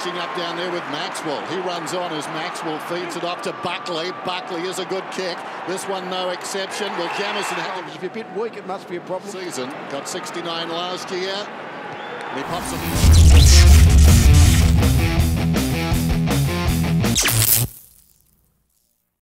matching up down there with Maxwell. He runs on as Maxwell feeds it off to Buckley. Buckley is a good kick. This one no exception. Well, Jamison had If you're a bit weak, it must be a problem. season. Got 69 last year. And he pops it in.